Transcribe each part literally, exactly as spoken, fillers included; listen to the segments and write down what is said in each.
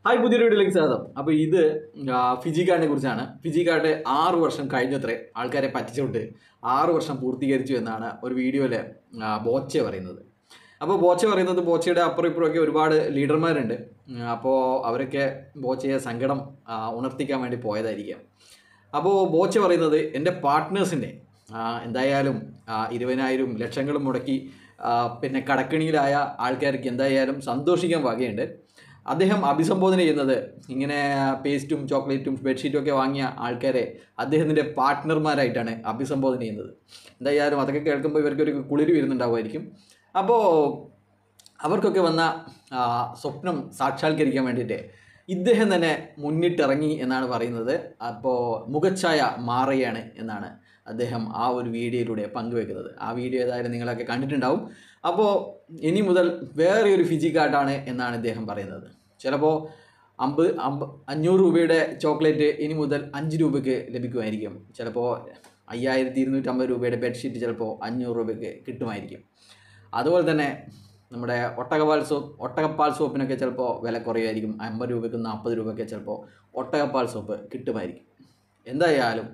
Hi, പുതിയൊരു വീഡിയോയിലേക്ക് സ്വാഗതം. അപ്പോൾ ഇത് ഫിജിക്കാർട്ടിനെ കുറിച്ചാണ്. ഫിജിക്കാർട്ട് ആറ് വർഷം കഴിഞ്ഞത്രേ ആൾക്കാരെ പറ്റിച്ചുകൊണ്ട് ആറ് വർഷം പൂർത്തീകരിച്ചു എന്നാണ് ഒരു വീഡിയോയിൽ ബോച്ച പറയുന്നത്. അപ്പോൾ ബോച്ച പറയുന്നത് ബോച്ചയുടെ അപ്പുറം ഇപ്പുറമൊക്കെ ഒരുപാട് ലീഡർമാരുണ്ട്. അപ്പോൾ അവരൊക്കെ ബോച്ചയെ സങ്കടം ഉണർത്തിക്കാൻ വേണ്ടി പോയതായിരിക്കാം. അപ്പോൾ ബോച്ച പറയുന്നത് എൻ്റെ പാർട്ട്നേഴ്സിൻ്റെ എന്തായാലും ഇരുപതിനായിരം ലക്ഷങ്ങളും മുടക്കി പിന്നെ കടക്കണിയിലായ ആൾക്കാർക്ക് എന്തായാലും സന്തോഷിക്കാൻ വകയുണ്ട്. അദ്ദേഹം അഭിസംബോധന ചെയ്യുന്നത് ഇങ്ങനെ പേസ്റ്റും ചോക്ലേറ്റും ബെഡ്ഷീറ്റും ഒക്കെ വാങ്ങിയ ആൾക്കാരെ അദ്ദേഹത്തിൻ്റെ പാർട്ട്ണർമാരായിട്ടാണ് അഭിസംബോധന ചെയ്യുന്നത്. എന്തായാലും അതൊക്കെ കേൾക്കുമ്പോൾ ഇവർക്കൊരു കുളിര് വരുന്നുണ്ടാവുമായിരിക്കും. അപ്പോൾ അവർക്കൊക്കെ വന്ന സ്വപ്നം സാക്ഷാത്കരിക്കാൻ വേണ്ടിയിട്ട് ഇദ്ദേഹം തന്നെ മുന്നിട്ടിറങ്ങി എന്നാണ് പറയുന്നത്. അപ്പോൾ മുഖച്ഛായ മാറുകയാണ് എന്നാണ് അദ്ദേഹം ആ ഒരു വീഡിയോയിലൂടെ പങ്കുവെക്കുന്നത്. ആ വീഡിയോ ഏതായാലും നിങ്ങളൊക്കെ കണ്ടിട്ടുണ്ടാവും. അപ്പോൾ ഇനി മുതൽ വേറെ ഒരു ഫിജിക്കാർട്ടാണ് എന്നാണ് ഇദ്ദേഹം പറയുന്നത്. ചിലപ്പോൾ അമ്പത് അമ്പ അഞ്ഞൂറ് രൂപയുടെ ചോക്ലേറ്റ് ഇനി മുതൽ അഞ്ച് രൂപയ്ക്ക് ലഭിക്കുമായിരിക്കും. ചിലപ്പോൾ അയ്യായിരത്തി ഇരുന്നൂറ്റമ്പത് രൂപയുടെ ബെഡ്ഷീറ്റ് ചിലപ്പോൾ അഞ്ഞൂറ് രൂപയ്ക്ക് കിട്ടുമായിരിക്കും. അതുപോലെ തന്നെ നമ്മുടെ ഒട്ടകപ്പാൽ സോപ്പ് ഒട്ടകപ്പാൽ സോപ്പിനൊക്കെ ചിലപ്പോൾ വില കുറയുമായിരിക്കും. അമ്പത് രൂപയ്ക്കും നാൽപ്പത് രൂപയ്ക്ക് ചിലപ്പോൾ ഒട്ടകപ്പാൽ സോപ്പ് കിട്ടുമായിരിക്കും. എന്തായാലും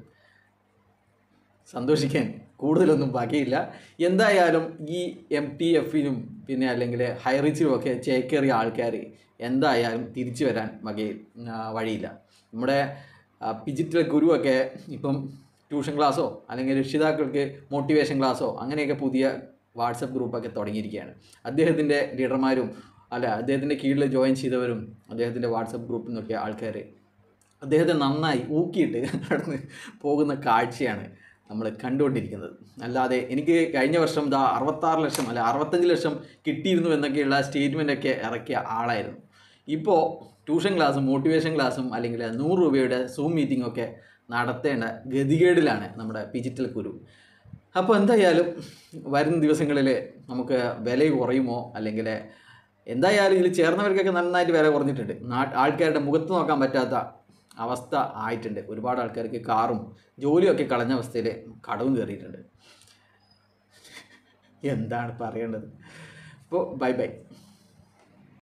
സന്തോഷിക്കാൻ കൂടുതലൊന്നും ബാക്കിയില്ല. എന്തായാലും ഈ എം ടി എഫിനും പിന്നെ അല്ലെങ്കിൽ ഹൈറിച്ചിലും ഒക്കെ ചേക്കേറിയ ആൾക്കാർ എന്തായാലും തിരിച്ചു വരാൻ വകയിൽ വഴിയില്ല. നമ്മുടെ ഫിജിക്കൽ ഗുരുവൊക്കെ ഇപ്പം ട്യൂഷൻ ക്ലാസ്സോ അല്ലെങ്കിൽ രക്ഷിതാക്കൾക്ക് മോട്ടിവേഷൻ ക്ലാസ്സോ അങ്ങനെയൊക്കെ പുതിയ വാട്സപ്പ് ഗ്രൂപ്പൊക്കെ തുടങ്ങിയിരിക്കുകയാണ്. അദ്ദേഹത്തിൻ്റെ ലീഡർമാരും അല്ല അദ്ദേഹത്തിൻ്റെ കീഴിൽ ജോയിൻ ചെയ്തവരും അദ്ദേഹത്തിൻ്റെ വാട്സപ്പ് ഗ്രൂപ്പിൽ നിന്നൊക്കെ ആൾക്കാർ അദ്ദേഹത്തെ നന്നായി ഊക്കിയിട്ട് കടന്ന് പോകുന്ന കാഴ്ചയാണ് നമ്മൾ കണ്ടുകൊണ്ടിരിക്കുന്നത്. അല്ലാതെ എനിക്ക് കഴിഞ്ഞ വർഷം ഇതാ അറുപത്താറ് ലക്ഷം അല്ല അറുപത്തഞ്ച് ലക്ഷം കിട്ടിയിരുന്നു എന്നൊക്കെയുള്ള സ്റ്റേറ്റ്മെൻറ്റൊക്കെ ഇറക്കിയ ആളായിരുന്നു. ഇപ്പോൾ ട്യൂഷൻ ക്ലാസ്സും മോട്ടിവേഷൻ ക്ലാസ്സും അല്ലെങ്കിൽ നൂറ് രൂപയുടെ സൂം മീറ്റിംഗ് ഒക്കെ നടത്തേണ്ട ഗതികേടിലാണ് നമ്മുടെ ഡിജിറ്റൽ ഗുരു. അപ്പോൾ എന്തായാലും വരുന്ന ദിവസങ്ങളിൽ നമുക്ക് വില കുറയുമോ അല്ലെങ്കിൽ എന്തായാലും ഇതിൽ ചേർന്നവർക്കൊക്കെ നന്നായിട്ട് വില കുറഞ്ഞിട്ടുണ്ട്. ആൾക്കാരുടെ മുഖത്ത് നോക്കാൻ പറ്റാത്ത അവസ്ഥ ആയിട്ടുണ്ട്. ഒരുപാട് ആൾക്കാർക്ക് കാറും ജോലിയൊക്കെ കളഞ്ഞ അവസ്ഥയിൽ കടവും കയറിയിട്ടുണ്ട്. എന്താണ് പറയേണ്ടത്? അപ്പോൾ ബൈ ബൈ.